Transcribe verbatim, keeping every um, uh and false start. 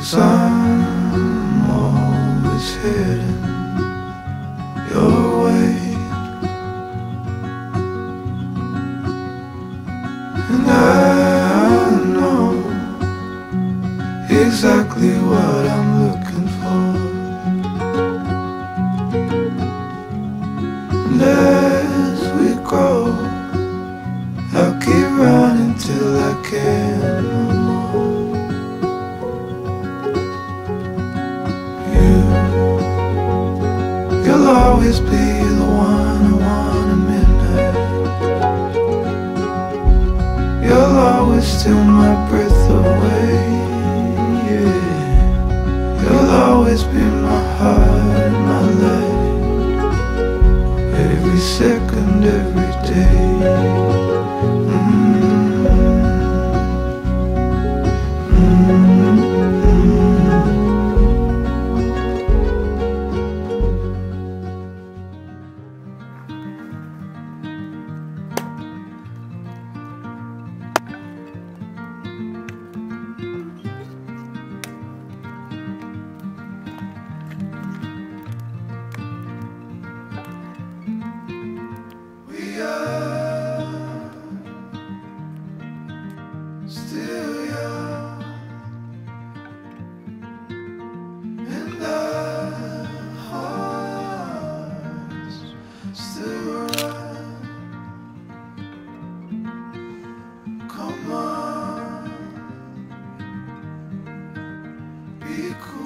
'Cause I'm always heading your way, and I know exactly what I'm looking for. And as we go, I'll keep running till I can't no more. You, you'll always be the one I want at midnight. You'll always steal my breath away, yeah. You'll always be my heart and my life, every second, every day. Still young, and our hearts still run. Come on, be cool.